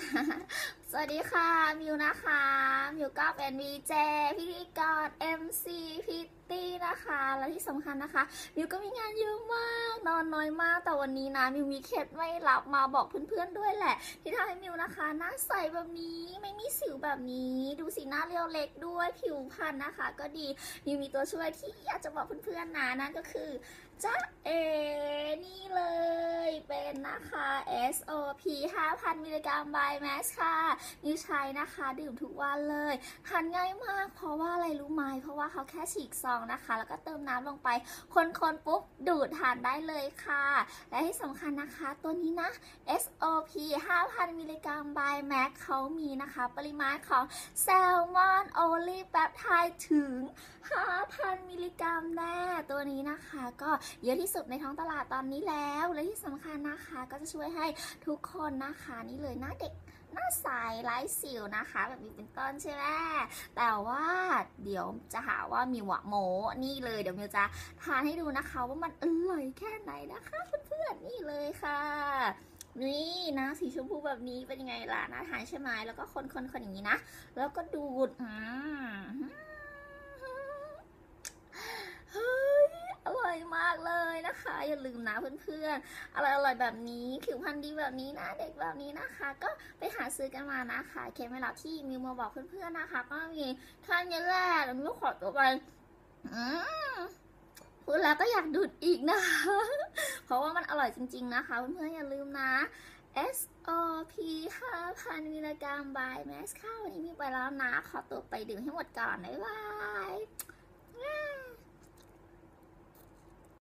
สวัสดีค่ะมิวนะคะมิวก็เป็นวีเจพิธีกร MC พิตตี้นะคะและที่สำคัญนะคะมิวก็มีงานเยอะมากนอนน้อยมากแต่วันนี้นะมิวมีเคล็ดไม่ลับมาบอกเพื่อนๆด้วยแหละที่ทำให้มิวนะคะหน้าใสแบบนี้ไม่มีสิวแบบนี้ดูสีหน้าเรียวเล็กด้วยผิวพรรณนะคะก็ดีมิวมีตัวช่วยที่อยากจะบอกเพื่อนๆนะนั่นก็คือจ๊ะเอนี่เลยเป็นนะคะ SOP 5,000 มิลลิกรัม by Max ค่ะมิวใช้นะคะดื่มทุกวันเลยทานง่ายมากเพราะว่าอะไรรู้ไหมเพราะว่าเขาแค่ฉีกซองนะคะแล้วก็เติมน้ำลงไปคนๆปุ๊บดูดทานได้เลยค่ะและที่สำคัญนะคะตัวนี้นะ SOP 5,000 มิลลิกรัม by Max เขามีนะคะปริมาณของแซลมอนโอลีฟแปปไทด์ถึง 5,000 มิลลิกรัมแน่ตัวนี้นะคะก็เยอะที่สุดในท้องตลาดตอนนี้แล้วและที่สำคัญนะคะก็จะช่วยให้ทุกคนนะคะนี่เลยหน้าเด็กหน้าใสไร้สิวนะคะแบบนี้เป็นต้นใช่ไหมแต่ว่าเดี๋ยวจะหาว่ามิวโมนี่เลยเดี๋ยวมิวจะทานให้ดูนะคะว่ามันอร่อยแค่ไหนนะคะเพื่อนๆนี่เลยค่ะนี่นะสีชมพูแบบนี้เป็นยังไงล่ะน่าทานใช่ไหมแล้วก็คนอย่างนี้นะแล้วก็ดูดเฮ้ยอร่อยมากเลยนะคะอย่าลืมนะเพื่อนๆอร่อยแบบนี้ผิวพรรณดีแบบนี้นะเด็กแบบนี้นะคะก็ไปหาซื้อกันมานะคะเคล็ดไม่ลับที่มิวมาบอกเพื่อนๆนะคะก็มีท่านนี้แหละแล้วมิวขอตัวไปพูดแล้วก็อยากดูดอีกนะคะเพราะว่ามันอร่อยจริงๆนะคะเพื่อนๆอย่าลืมนะ SOP 5,000 มิลลิกรัม by Max ค่ะวันนี้มีไปแล้วนะขอตัวไปดื่มให้หมดก่อนบ๊ายบาย